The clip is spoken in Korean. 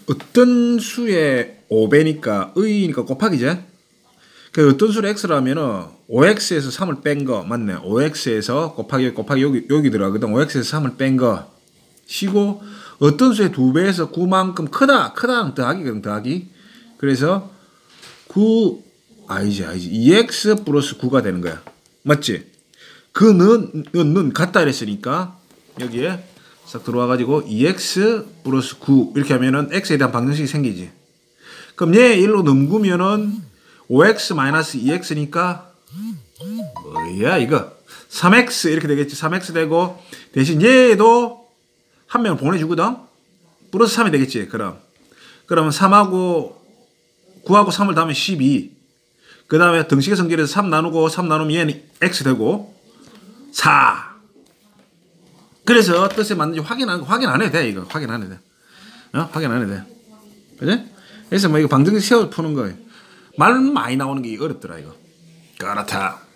어떤 수의 5배니까 의니까 곱하기지. 그 어떤 수를 x라면은 5x에서 3을 뺀 거 맞네. 5x에서 곱하기 여기 들어가거든. 5x에서 3을 뺀 거 시고 어떤 수의 2배에서 9만큼 크다는 더하기거든. 더하기. 그래서 9 아니지 2x 플러스 9가 되는 거야. 맞지? 그는 같다 이랬으니까 여기에 싹 들어와가지고 2x 플러스 9 이렇게 하면은 x에 대한 방정식이 생기지. 그럼 얘 1로 넘으면은 5x 마이너스 2x니까 뭐야 이거 3x 이렇게 되겠지. 3x 되고 대신 얘도 한 명을 보내주거든. 플러스 3이 되겠지. 그러면 3하고 9하고 3을 더하면 12. 그 다음에 등식의 성질에서 3 나누고 3 나누면 얘는 x 되고 4. 그래서 뜻에 맞는지 확인 안 해도 돼. 이거 확인 안 해도 돼. 확인 안 해도 돼. 그지? 그래서 뭐 이거 방정식 세워 푸는 거예요. 말 많이 나오는 게 어렵더라 이거. 그렇다.